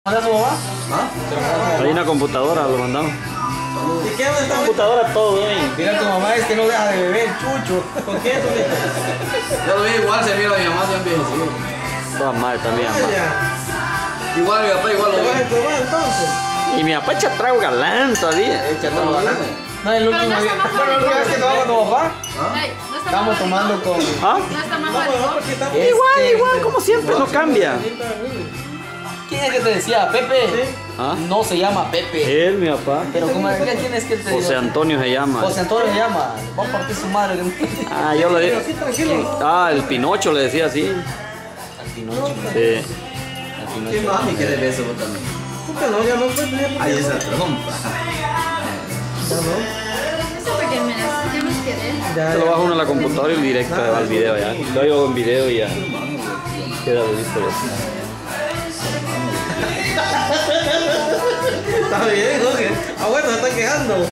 ¿Mandas a tu mamá? Hay una computadora, lo mandamos. ¿Y qué? ¿Dónde está? Computadora todo, Mira, tu mamá es que no deja de beber, chucho. ¿Por qué eso? Yo lo vi igual, se mira a mi mamá también. Todas madres también, mamá. Igual mi papá, igual lo ¿Te vas a vi. probar entonces? Y mi papá echa trago galán todavía. Echa todo galán. No, el último día. Bueno, la última vez que tomamos con tu papá, Ay, no está estábamos más tomando bajito. con... ¿Ah? No está más No, bajito. porque estamos... Igual, como siempre, no cambia. ¿Quién es que te decía? ¿Pepe? ¿Ah? No se llama Pepe. Él, mi papá. Pero ¿quién es que te dijo? José Antonio se llama. José Antonio se llama. Va a partir su madre. Ah, yo le dije. Ah, el Pinocho le decía así. Sí. ¿Qué mami que debe eso vos también? ¿Por qué no? Ya no fue. Ay, esa trompa. Eso fue que me las, ya me quedé. Se lo baja uno a la computadora y directo va al video ya. Lo hago en video y ya. Queda listo. Está bien, Jorge. Ah, bueno, se está quejando.